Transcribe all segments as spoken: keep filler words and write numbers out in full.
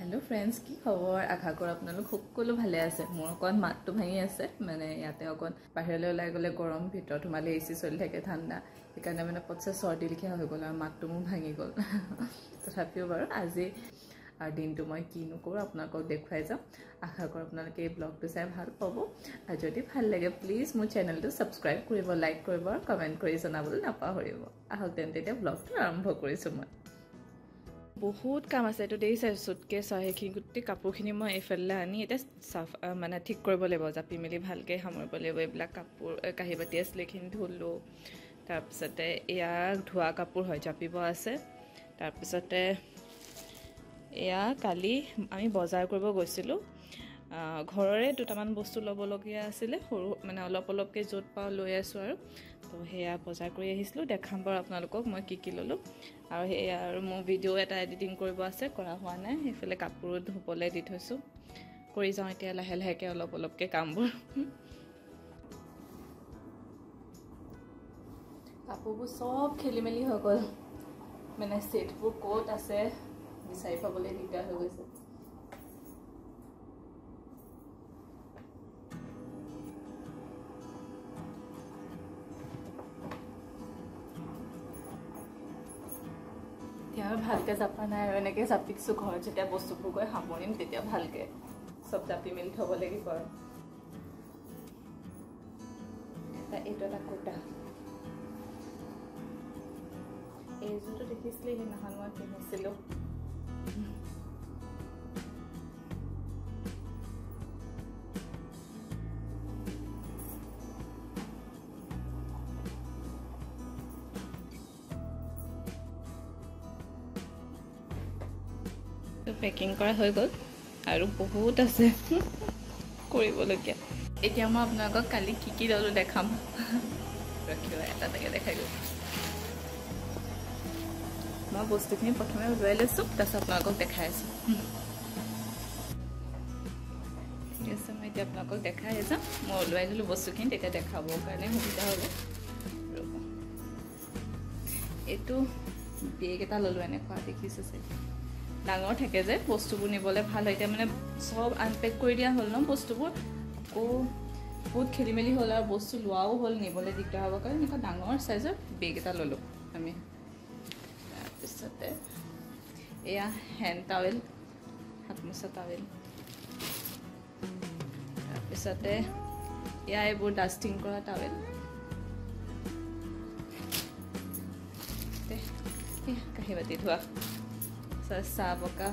hello friends की खबर आशा कर आपनालोक সকলো ভালে আছে মোৰ কোন মাতটো ভাঙি আছে মানে ইয়াতে অকন বাহিৰলৈ ওলাই গলে গৰম ভিতৰত তোমালে এসি চলি থাকে ঠাণ্ডা সেইকাৰণে মানে পটছে সৰ্দি লিখা হৈ গল আৰু মাতটো মোৰ ভাঙি গল তথাপিও বাৰু আজি আৰু দিনটো মই কি নকৰো আপোনালোকক দেখুৱাই যাম আশা কৰো আপোনালোকে এই ব্লগটো চাই ভাল পাব আৰু যদি ভাল লাগে প্লিজ মোৰ চেনেলটো সাবস্ক্ৰাইব কৰিব লাইক কৰিব আৰু কমেন্ট কৰি জনাবলৈ নাপাহৰিব আহক তেন্তে এতিয়া ব্লগটো আৰম্ভ কৰিছো মই বহুত কাম আছে তো দেই চাই সুটকেছ আহেখিনি গুটি কাপোৰখিনি মই এফালে আনি এটা সাফ মানে ঠিক কৰিব লাগিব জাপি মেলি ভালকে সামৰিব লাগিব এইবিলাক কাপোৰ কাহি বাতি আসলে খিনি ধুলো তাৰ পিছতে এয়া ধোৱা কাপোৰ হয় জাপিব আছে তাৰ পিছতে এয়া কালি আমি বজাৰ কৰিব গৈছিলো ঘৰৰে দুটামান বস্তু লব লগিয়া আছিল সৰু মানে অলপ অলপকে জোট পাও লৈ আছো আৰু তো হেয়া বজাৰ কৰি আহিছিলো দেখাম বাৰু আপোনালোকক মই কি কি ললো আৰু হেয়া আৰু মোৰ ভিডিও এটা এডিটিং কৰিব আছে কৰা হোৱা নাই এফালে কাপোৰ ধুবলে দি থৈছো কৰি যাও এতিয়া লাহে লাহেকে অলপ অলপকে কামবোৰ কাপোৰবোৰ সব খেলি মেলি হৈ গল মানে সেটবোৰ কোট আছে বিচাৰি পাবলৈ দিগদাৰ হৈ গৈছে यार ভালকে জাপা নাই আৰু এনেকে জাপিছো ঘৰ যেতিয়া বস্তুবোৰ গৈ সামৰিম তেতিয়া ভালকে সব জাপি মিল থব লাগিব এটা এটা এটা কোটা এই যোনটো দেখিছিলে সেই নাহান মই কিনিছিলো পেকিং কৰা হৈ গল আৰু বহুত আছে কৰিব লগিয়া এতিয়া মই আপোনাক কালি কি কি ললো দেখাম ৰখিবা এটা টাকে দেখাই গৈ মই বস্তুখিনি প্ৰথমে উলাই লৈছো তাৰপিছত আপোনাক দেখাই আছো ঠিক আছে মই এতিয়া আপোনাক দেখাই আছো মই উলাই ললো বস্তুখিনি তেতিয়া দেখাবৰ কাৰণে সুবিধা হ'ব এটো বেগ এটা ললো এনে কোৱা দেখিছে চাই ডাঙৰ থাকে যে বস্তুবোৰ নিবলে ভাল হয় এতিয়া মানে সব আনপেক কৰি দিয়া হল ন বস্তুবোৰ কো বহুত খেলি মেলি হল আৰু বস্তু লোৱাও হল নিবলে দিগদাৰ হ'ব কাৰণ এটা ডাঙৰ সাইজৰ বেগ এটা ললো আমি তাৰপিছতে এয়া হ্যান্ড টাৱেল হাতমোছা টাৱেল তাৰপিছতে এয়া এইবোৰ ডাস্টিং কৰা টাৱেল তে কাহি বাতি ধোৱা সাবকা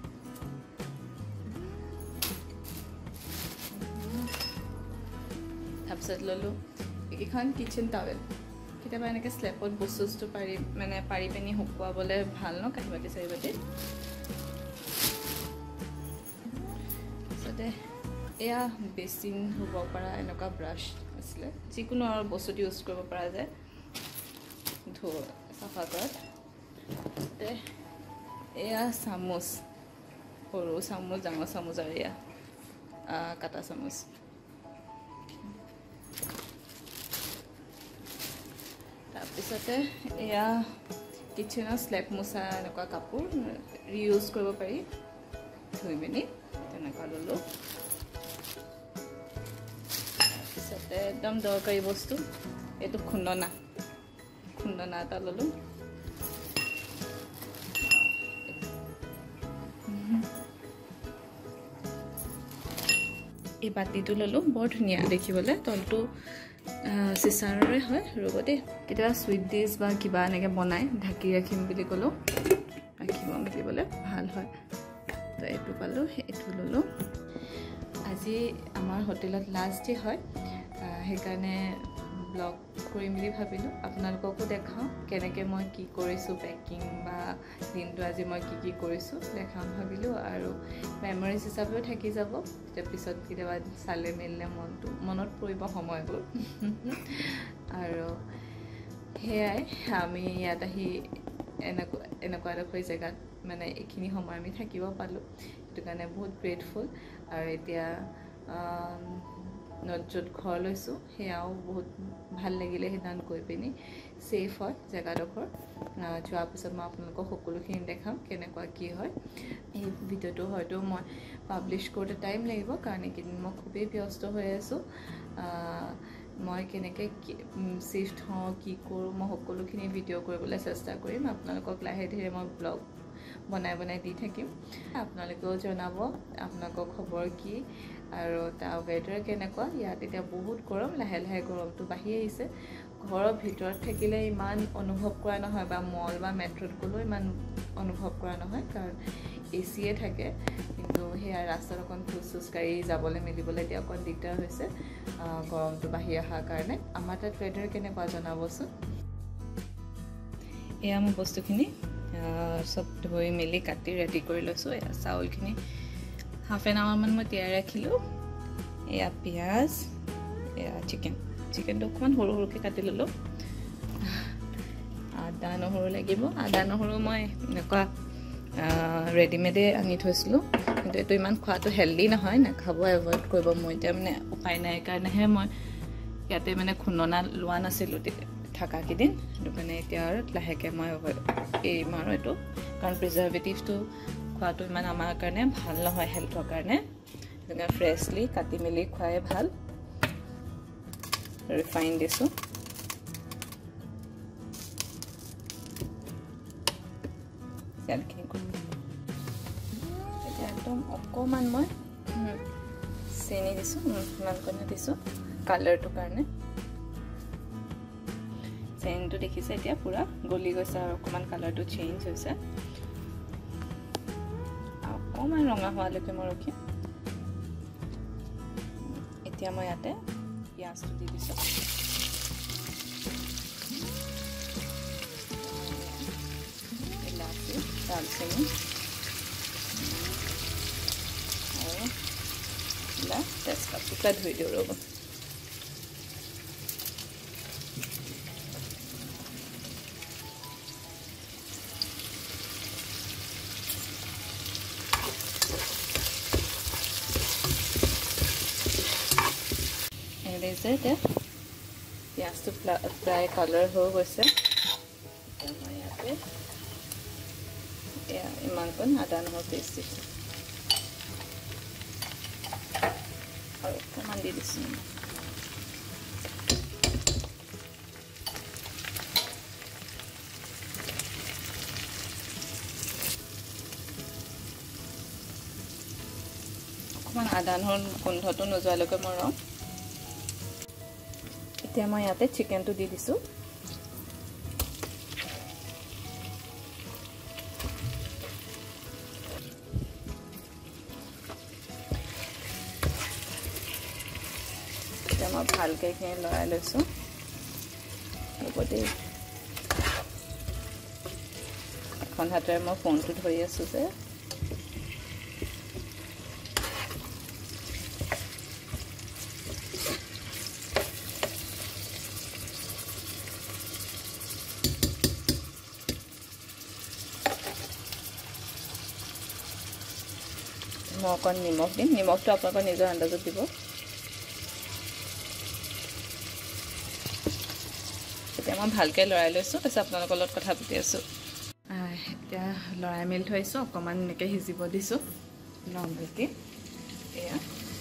তাৰপিছত ললো এইখন কিচেন টাৱেল কেতিয়াবা এনেকে স্লেপত বস্তুটো পাৰি মানে পাৰি পেনি শুকুৱাবলে ভাল ন কাহি বাতি চাই বাতি তাৰপিছতে এয়া বেচিন হ'ব পৰা এনেকুৱা ব্ৰাছ আছিলে যিকোনো আৰু বস্তু ইউজ কৰিব পৰা যায় ধো চাফা কৰাত এয়া চামুচ সৰু চামুচ ডাঙৰ চামুচ আৰু এয়া কাটা চামুচ তাৰপিছতে এয়া কিচেনৰ স্লেপ মোচা এনেকুৱা কাপোৰ ৰিউজ কৰিব পাৰি ধুই মেলি তেনেকুৱা ললো তাৰপিছতে একদম দৰকাৰী বস্তু এইটো খুন্দনা খুন্দনা এটা ললো এই বাতিটো ললো বৰ ধুনিয়া দেখিবলে তলটো সিসাৰৰে হয় ৰবতে কেতিয়াবা সুইট ডিশ বা কিবা এনেকে বনাই ঢাকি ৰাখিম বুলি কলো ৰাখিব মিলিবলে ভাল হয় তো এইটো পালো এইটো ললো আজি আমাৰ হোটেলত লাষ্ট ডে হয় সেইকাৰণে ব্লগ কৰি মিলি ভাবিলো আপোনালোককো দেখাও কেনেকে মই কি কৰিছো পেকিং বা দিনটো আজি মই কি কি কৰিছো দেখাম ভাবিলো আৰু মেমৰিজ হিচাপেও থাকি যাব তেতিয়া পিছত কেতিয়াবা চালে মেললে মনটো মনত পৰিব সময়বোৰ আৰু হেয়াই আমি ইয়াত আহি এনেকুৱা এনেকুৱা এডোখৰ জেগাত মানে এইখিনি সময় আমি থাকিব পালো সেইটো কাৰণে বহুত গ্ৰেটফুল আৰু এতিয়া য'ত ঘৰ লৈছোঁ সেয়াও বহুত ভাল লাগিলে সেইদিনাখন গৈ পিনি ছেফ হয় জেগাডোখৰ যোৱাৰ পিছত মই আপোনালোকক সকলোখিনি দেখাম কেনেকুৱা কি হয় এই ভিডিঅ'টো হয়তো মই পাব্লিছ কৰোঁতে টাইম লাগিব কাৰণ এইকেইদিন মই খুবেই ব্যস্ত হৈ আছোঁ মই কেনেকৈ শ্বিফ্ট হওঁ কি কৰোঁ মই সকলোখিনি ভিডিঅ' কৰিবলৈ চেষ্টা কৰিম আপোনালোকক লাহে ধীৰে মই ব্লগ বনাই বনাই দি থাকিম আপোনালোকেও জনাব আপোনালোকৰ খবৰ কি আৰু তাৰ ৱেডাৰ কেনেকুৱা ইয়াত এতিয়া বহুত গৰম লাহে লাহে গৰমটো বাঢ়ি আহিছে ঘৰৰ ভিতৰত থাকিলে ইমান অনুভৱ কৰা নহয় বা মল বা মেট্ৰ'ত গ'লেও ইমান অনুভৱ কৰা নহয় কাৰণ এ চিয়ে থাকে কিন্তু সেয়া ৰাস্তাত অকণ খোজ চোজ কাঢ়ি যাবলৈ মেলিবলৈ এতিয়া অকণ দিগদাৰ হৈছে গৰমটো বাঢ়ি অহাৰ কাৰণে আমাৰ তাত ৱেডাৰ কেনেকুৱা জনাবচোন এয়া মোৰ বস্তুখিনি সব ধুই মেলি কাটি ৰেডি কৰি লৈছোঁ এয়া চাউলখিনি হাফ এন আৱাৰমান মই তিয়াই ৰাখিলোঁ এয়া পিঁয়াজ এয়া চিকেন চিকেনটো অকণমান সৰু সৰুকৈ কাটি ল'লোঁ আদা নহৰু লাগিব আদা নহৰু মই এনেকুৱা ৰেডিমেডে আনি থৈছিলোঁ কিন্তু এইটো ইমান খোৱাটো হেল্ডি নহয় নাখাব এভইড কৰিব মই এতিয়া মানে উপায় নাই কাৰণেহে মই ইয়াতে মানে খুন্দনা লোৱা নাছিলোঁ থাকাকেইদিন সেইটো কাৰণে এতিয়া আৰু লাহেকৈ মই এৰিম আৰু এইটো কাৰণ প্ৰিজাৰ্ভেটিভটো খোৱাটো ইমান আমাৰ কাৰণে ভাল নহয় হেল্থৰ কাৰণে সেইকাৰণে ফ্ৰেছলি কাটি মেলি খোৱাই ভাল ৰিফাইন দিছোঁ তেলখিনি এতিয়া একদম অকণমান মই চেনি দিছোঁ ইমানকণে দিছোঁ কালাৰটোৰ কাৰণে চেনিটো দেখিছে এতিয়া পূৰা গলি গৈছে আৰু অকণমান কালাৰটো চেঞ্জ হৈছে অকণমান ৰঙা হোৱালৈকে মই ৰখিম এতিয়া মই ইয়াতে পিঁয়াজটো দি দিছোঁ ইলাচি দালচেনি আৰু তেজপাত দুটা ধুই দিওঁ ৰ'ব এতিয়া পিঁয়াজটো প্ৰায় কালাৰ হৈ গৈছে এতিয়া মই ইয়াতে এয়া ইমানকণ আদা নহৰু পেষ্ট দিছোঁ আৰু অকণমান দি দিছোঁ অকণমান আদা নহৰু গোন্ধটো নোযোৱালৈকে মই ৰওঁ এতিয়া মই ইয়াতে চিকেনটো দি দিছোঁ এতিয়া মই ভালকৈ এইখিনি লৰাই লৈছোঁ লগতে এখন হাতেৰে মই ফোনটো ধৰি আছোঁ যে মই অকণ নিমখ দিম নিমখটো আপোনালোকৰ নিজৰ আন্দাজত দিব এতিয়া মই ভালকৈ লৰাই লৈছোঁ তাৰপিছত আপোনালোকৰ লগত কথা পাতি আছোঁ এতিয়া লৰাই মেলি থৈছোঁ অকণমান এনেকৈ সিজিব দিছোঁ নৰ্মেলকৈ এয়া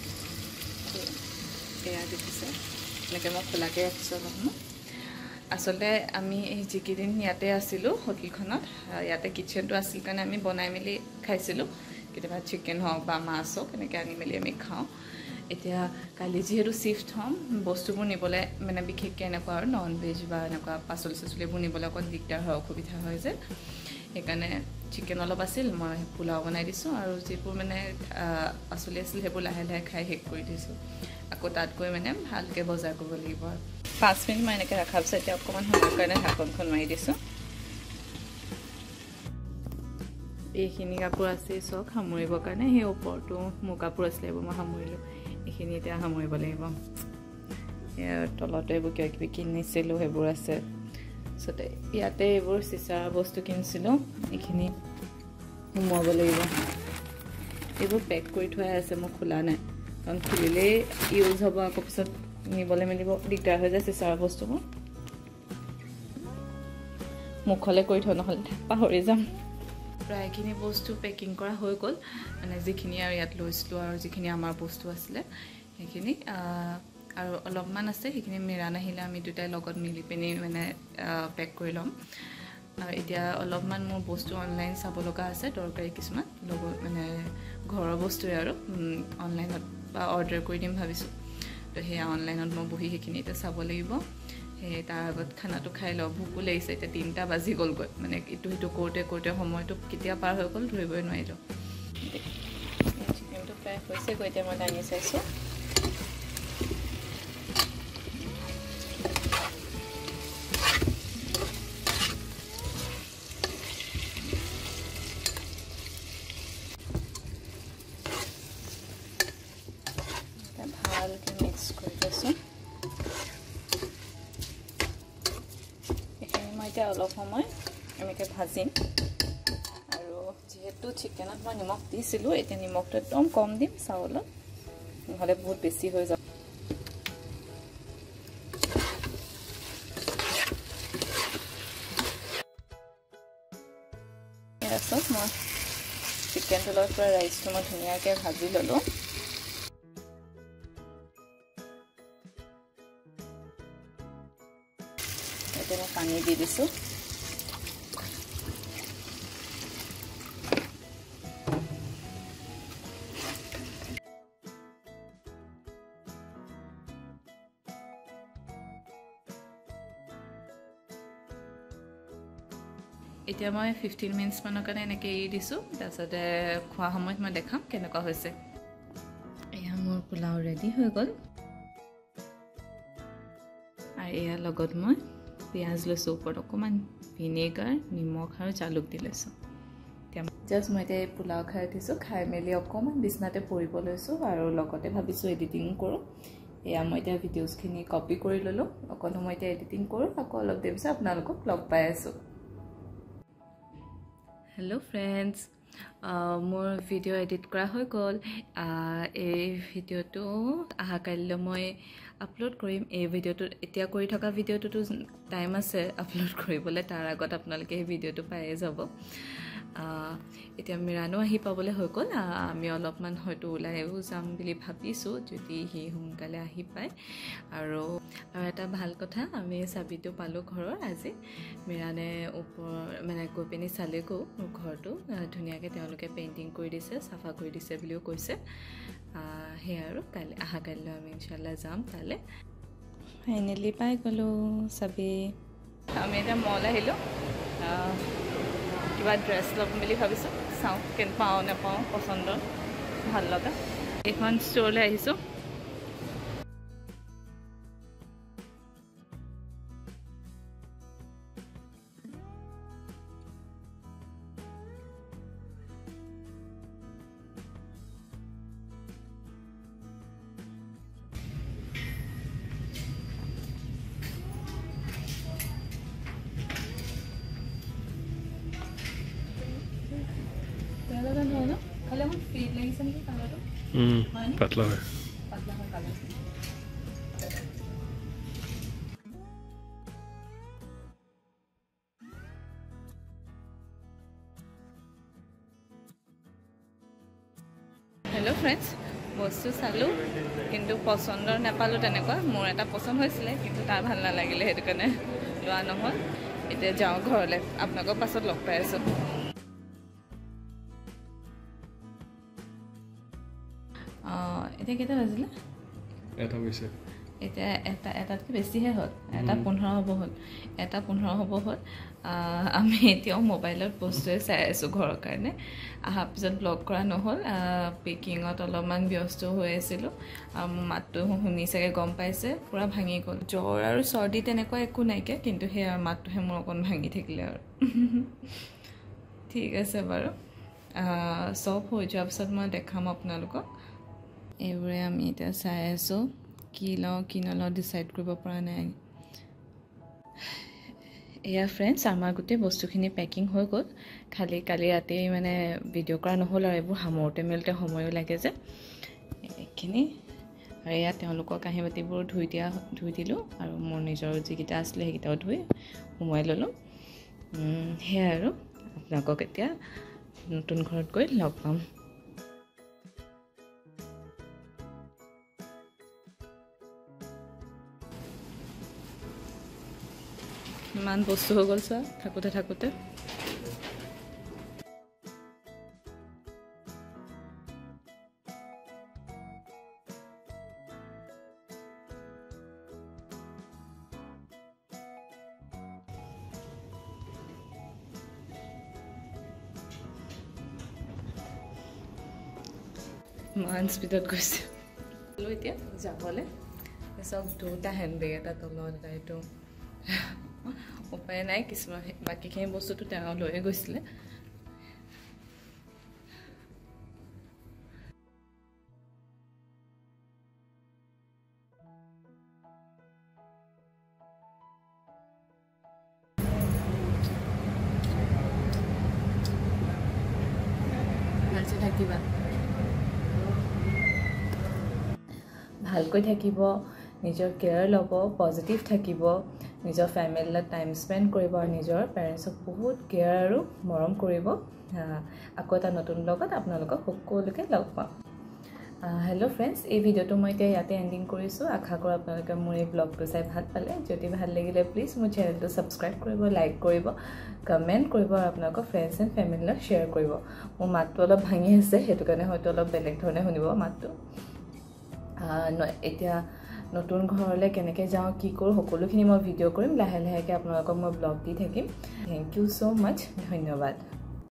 এয়া দেখিছে এনেকৈ মই খোলাকৈ ৰাখিছোঁ অলপমান আচলতে আমি এই যিকেইদিন ইয়াতে আছিলোঁ হোটেলখনত ইয়াতে কিটচেনটো আছিল কাৰণে আমি বনাই মেলি খাইছিলোঁ কেতিয়াবা চিকেন হওক বা মাছ হওক এনেকৈ আনি মেলি আমি খাওঁ এতিয়া কালি যিহেতু শ্বিফ্ট হ'ম বস্তুবোৰ নিবলৈ মানে বিশেষকৈ এনেকুৱা আৰু নন ভেজ বা এনেকুৱা পাচলি চাচলিবোৰ নিবলৈ অকণ দিগদাৰ হয় অসুবিধা হয় যে সেইকাৰণে চিকেন অলপ আছিল মই পোলাও বনাই দিছোঁ আৰু যিবোৰ মানে পাচলি আছিল সেইবোৰ লাহে লাহে খাই শেষ কৰি দিছোঁ আকৌ তাত গৈ মানে ভালকৈ বজাৰ কৰিব লাগিব আৰু পাঁচ মিনিট মই এনেকৈ ৰখাৰ পিছত এতিয়া অকণমান সময়ৰ কাৰণে ঢাকনখন মাৰি দিছোঁ এইখিনি কাপোৰ আছে চক সামৰিবৰ কাৰণে সেই ওপৰটো মোৰ কাপোৰ আছিলে এইবোৰ মই সামৰিলোঁ এইখিনি এতিয়া সামৰিব লাগিব ইয়াৰ তলতে এইবোৰ কিবা কিবি কিনিছিলোঁ সেইবোৰ আছে তাৰপিছতে ইয়াতে এইবোৰ চিচাৰ বস্তু কিনিছিলোঁ এইখিনি সোমোৱাব লাগিব এইবোৰ পেক কৰি থোৱাই আছে মই খোলা নাই কাৰণ খুলিলেই ইউজ হ'ব আকৌ পিছত নিবলৈ মেলিব দিগদাৰ হৈ যায় চিচাৰ বস্তুবোৰ মুখলে কৰি থওঁ নহ'লে পাহৰি যাম প্ৰায়খিনি বস্তু পেকিং কৰা হৈ গ'ল মানে যিখিনি আৰু ইয়াত লৈছিলোঁ আৰু যিখিনি আমাৰ বস্তু আছিলে সেইখিনি আৰু অলপমান আছে সেইখিনি মিৰাণ আহিলে আমি দুটাই লগত মিলি পিনি মানে পেক কৰি ল'ম আৰু এতিয়া অলপমান মোৰ বস্তু অনলাইন চাব লগা আছে দৰকাৰী কিছুমান লগত মানে ঘৰৰ বস্তুৱে আৰু অনলাইনত বা অৰ্ডাৰ কৰি দিম ভাবিছোঁ তো সেয়া অনলাইনত মই বহি সেইখিনি এতিয়া চাব লাগিব সেই তাৰ আগত খানাটো খাই লওঁ ভোকো লাগিছে এতিয়া তিনিটা বাজি গ'লগৈ মানে ইটো সিটো কৰোঁতে কৰোঁতে সময়টো কেতিয়া পাৰ হৈ গ'ল ধৰিবই নোৱাৰিলোঁ চিকেনটো প্ৰায় হৈছেগৈ এতিয়া মই দাঙি চাইছোঁ ভালকৈ মিক্স কৰি লৈছোঁ এইখিনি মই এতিয়া অলপ সময় এনেকৈ ভাজিম আৰু যিহেতু চিকেনত মই নিমখ দিছিলোঁ এতিয়া নিমখটো একদম কম দিম চাউলত নহ'লে বহুত বেছি হৈ যাব তাৰপিছত মই চিকেনটো লগত পৰা ৰাইচটো মই ধুনীয়াকৈ ভাজি ল'লোঁ এতিয়া মই পানী দি দিছোঁ এতিয়া মই ফিফটিন মিনিটছ মানৰ কাৰণে এনেকৈ এৰি দিছোঁ তাৰপিছতে খোৱা সময়ত মই দেখাম কেনেকুৱা হৈছে এয়া মোৰ পোলাও ৰেডি হৈ গ'ল আৰু এয়া লগত মই পিঁয়াজ লৈছোঁ ওপৰত অকণমান ভিনেগাৰ নিমখ আৰু জালুক দি লৈছোঁ এতিয়া জাষ্ট মই এতিয়া পোলাও খাই উঠিছোঁ খাই মেলি অকণমান বিচনাতে পৰিব লৈছোঁ আৰু লগতে ভাবিছোঁ এডিটিং কৰোঁ এয়া মই এতিয়া ভিডিঅ'জখিনি কপি কৰি ল'লোঁ অকল মই এতিয়া এডিটিং কৰোঁ আকৌ অলপ দেৰি পিছত আপোনালোকক লগ পাই আছোঁ হেল্ল' ফ্ৰেণ্ডছ মোৰ ভিডিঅ' এডিট কৰা হৈ গ'ল এই ভিডিঅ'টো অহা কাইলৈ মই আপলোড কৰিম এই ভিডিঅ'টো এতিয়া কৰি থকা ভিডিঅ'টোতো টাইম আছে আপলোড কৰিবলৈ তাৰ আগত আপোনালোকে এই ভিডিঅ'টো পায়ে যাব এতিয়া মিৰাণো আহি পাবলৈ হৈ গ'ল আমি অলপমান হয়তো ওলাইও যাম বুলি ভাবিছোঁ যদি সি সোনকালে আহি পায় আৰু আৰু এটা ভাল কথা আমি চাবিটো পালোঁ ঘৰৰ আজি মিৰাণে ওপৰ মানে গৈ পিনি চালেগৈ মোৰ ঘৰটো ধুনীয়াকৈ তেওঁলোকে পেইণ্টিং কৰি দিছে চাফা কৰি দিছে বুলিও কৈছে সেয়া আৰু কাইলৈ অহা কাইলৈ আমি ইনশাল্লাহ যাম তালৈ ফাইনেলি পাই গ'লোঁ চাবি আমি এতিয়া মল আহিলোঁ কিবা ড্ৰেছ ল'ম বুলি ভাবিছোঁ চাওঁ কেনে পাওঁ নাপাওঁ পচন্দৰ ভাল লগা এইখন ষ্ট'ৰলৈ আহিছোঁ খালি আমার ফিট লাগিছে নাকি কালারটো হুম পাতলা হয় পাতলা হয় কালার हेलो फ्रेंड्स বস্তু চালো কিন্তু পছন্দৰ নাপালো তেনেকুৱা মোৰ এটা পছন্দ হৈছিল কিন্তু তাৰ ভাল নালাগিলে হেতু কাৰণে লোৱা নহল এতিয়া যাও ঘৰলে আপোনাক পাছত লগ পাই আছো আ এটা কেটা বাজিলে এটা হৈছে এটা এটা এটাতকে বেছিহে হল এটা পোন্ধৰ হ'ব হল এটা পোন্ধৰ হ'ব হল আমি এতিয়াও মোবাইলত বস্তুৱে চাই আছো ঘৰৰ কাৰণে আহা পিছত ব্লগ কৰা নহল পেকিংত অলপমান ব্যস্ত হৈ আছিল আৰু মাতটো শুনি চাগে গম পাইছে পুৰা ভাঙি গ'ল জ্বৰ আৰু সৰ্দি তেনেকুৱা একো নাইকে কিন্তু হে মাতটোহে মোৰ অকন ভাঙি থাকিলে আৰু ঠিক আছে বাৰু সব হৈ যোৱাৰ পিছত মই দেখাম আপোনালোকক এইবোৰে আমি এটা চাই আছো কি লও কি নলও ডিসাইড কৰিব পৰা নাই এয়া ফ্ৰেন্ডস আমাৰ গুটে বস্তুখিনি পেকিং হৈ গ'ল খালি কালি ৰাতি মানে ভিডিও কৰা নহল আৰু এইবোৰ হামৰতে মিলতে সময়ো লাগে যে এইখিনি আৰু ইয়াত তেওঁলোকৰ কাঁহী বাতিবোৰ ধুই দিয়া ধুই দিলোঁ আৰু মোৰ নিজৰ যিকেইটা আছিলে সেইকেইটাও ধুই সোমোৱাই ল'লোঁ সেয়াই আৰু আপোনালোকক এতিয়া নতুন ঘৰত গৈ লগ পাম ইমান বস্তু হৈ গ'ল চোৱা থাকোঁতে থাকোঁতে মান স্পীডত গৈছে এতিয়া যাবলৈ চব দুটা হেণ্ডবেগ এটা তলত এটা এইটো উপায় নাই কিছুমান বাকীখিনি বস্তুটো তেওঁ লৈয়ে গৈছিলে ভালছে থাকিবা ভালকৈ থাকিব নিজৰ কেয়াৰ ল'ব পজিটিভ থাকিব নিজৰ ফেমিলিৰ লগত টাইম স্পেণ্ড কৰিব আৰু নিজৰ পেৰেণ্টছক বহুত কেয়াৰ আৰু মৰম কৰিব আকৌ এটা নতুন লগত আপোনালোকক সকলোকে লগ পাম হেল্ল' ফ্ৰেণ্ডছ এই ভিডিঅ'টো মই এতিয়া ইয়াতে এণ্ডিং কৰিছোঁ আশা কৰোঁ আপোনালোকে মোৰ এই ব্লগটো চাই ভাল পালে যদি ভাল লাগিলে প্লিজ মোৰ চেনেলটো ছাবস্ক্ৰাইব কৰিব লাইক কৰিব কমেণ্ট কৰিব আৰু আপোনালোকৰ ফ্ৰেণ্ডছ এণ্ড ফেমিলিৰ লগত শ্বেয়াৰ কৰিব মোৰ মাতটো অলপ ভাঙি আছে সেইটো কাৰণে হয়তো অলপ বেলেগ ধৰণে শুনিব মাতটো এতিয়া নতুন ঘৰলৈ কেনেকৈ যাওঁ কি কৰোঁ সকলোখিনি মই ভিডিঅ' কৰিম লাহে লাহেকৈ আপোনালোকক মই ব্লগ দি থাকিম থেংক ইউ ছ' মাছ ধন্যবাদ